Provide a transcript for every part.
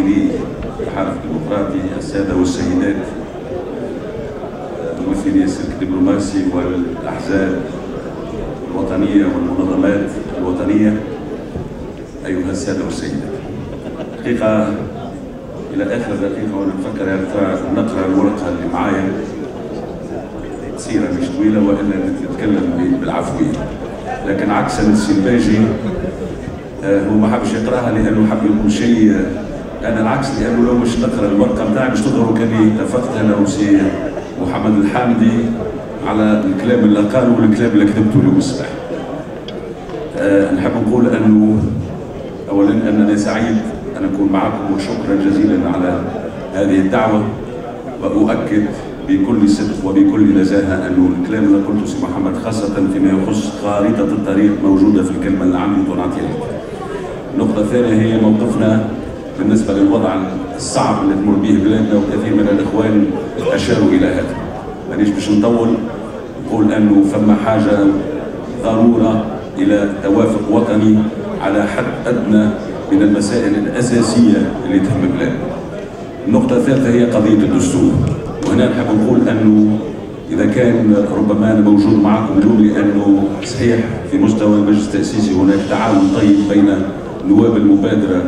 ممثلي التحالف الديمقراطي، الساده والسيدات، ممثلي السلك الدبلوماسي والاحزاب الوطنيه والمنظمات الوطنيه، ايها الساده والسيدات. حقيقه الى اخر دقيقه وانا نفكر نقرا الورقه اللي معايا، سيره مش طويله والا نتكلم بالعفويه، لكن عكس السلباجي هو ما حبش يقراها لانه حب يقول شيء، انا العكس، لانه لو مش نقرا الورقه بتاعي باش تظهروا كاني اتفقت انا وسي محمد الحامدي على الكلام اللي قاله والكلام اللي كتبته له الصباح. نحب نقول انه اولا انني سعيد ان اكون معكم وشكرا جزيلا على هذه الدعوه، واؤكد بكل صدق وبكل نزاهه انه الكلام اللي قلته سي محمد خاصه فيما يخص خارطه الطريق موجوده في الكلمه اللي عندي ونعطيها لك. النقطه الثانيه هي موقفنا بالنسبه للوضع الصعب اللي تمر به بلادنا، وكثير من الاخوان اشاروا الى هذا. مانيش باش نطول، نقول انه فما حاجه ضروره الى توافق وطني على حد ادنى من المسائل الاساسيه اللي تهم بلادنا. النقطه الثالثه هي قضيه الدستور، وهنا نحب نقول انه اذا كان ربما انا موجود معكم اليوم لانه صحيح في مستوى المجلس التاسيسي هناك تعاون طيب بين نواب المبادره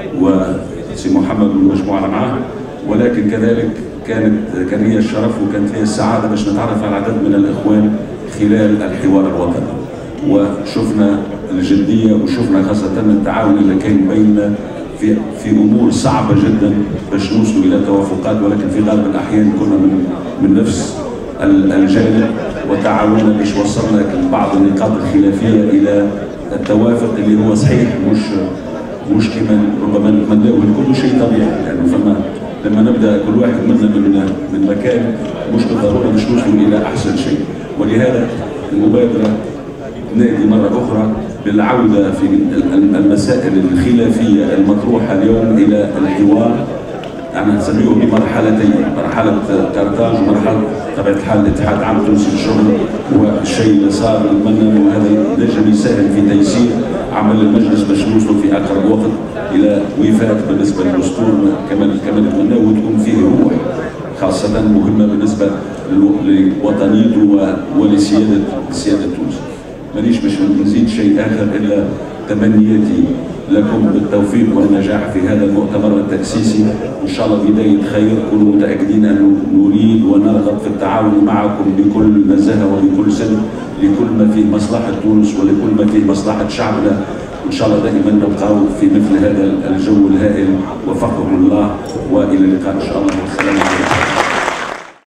وسي محمد والمجموعه معه، ولكن كذلك كان هي الشرف وكانت هي السعاده باش نتعرف على عدد من الاخوان خلال الحوار الوطني، وشفنا الجديه وشفنا خاصه التعاون اللي كان بيننا في امور صعبه جدا باش نوصلوا الى توافقات، ولكن في غالب الاحيان كنا من نفس الجانب وتعاوننا باش وصلنا بعض النقاط الخلافيه الى التوافق اللي هو صحيح مش كما ربما نتمناه، كل شيء طبيعي، لانه فما لما نبدا كل واحد منا من مكان مش بالضروره باش نوصلوا الى احسن شيء، ولهذا المبادره نادي مرة أخرى بالعودة في المسائل الخلافية المطروحة اليوم إلى الحوار. أنا نسميه بمرحلتين، مرحلة كارتاج ومرحلة طبيعة الحال الاتحاد العام التونسي للشغل، والشيء اللي صار نتمنى أنه هذا نجم يساهم في تيسير عمل المجلس باش نوصلوا في أقرب وقت إلى وفاق بالنسبة للدستور كما نتمناه، وتكون فيه روح خاصة مهمة بالنسبة لوطنيته ولسيادة تونس. مانيش باش نزيد شيء اخر الا تمنياتي لكم بالتوفيق والنجاح في هذا المؤتمر التاسيسي، وان شاء الله بدايه خير. كونوا متاكدين انه نريد ونرغب في التعاون معكم بكل نزاهه وبكل صدق لكل ما فيه مصلحه تونس ولكل ما فيه مصلحه شعبنا، وان شاء الله دائما نبقاو في مثل هذا الجو الهائل. وفقكم الله والى اللقاء ان شاء الله، والسلام عليكم.